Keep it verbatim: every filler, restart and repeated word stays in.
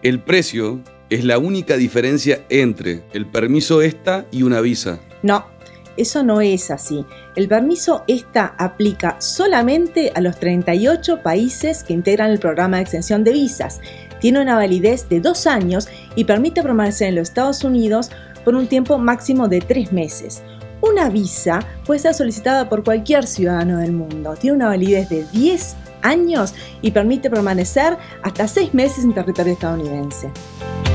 El precio es la única diferencia entre el permiso ESTA y una visa. No, eso no es así. El permiso ESTA aplica solamente a los treinta y ocho países que integran el programa de extensión de visas. Tiene una validez de dos años y permite permanecer en los Estados Unidos por un tiempo máximo de tres meses. Una visa puede ser solicitada por cualquier ciudadano del mundo. Tiene una validez de diez años y permite permanecer hasta seis meses en territorio estadounidense.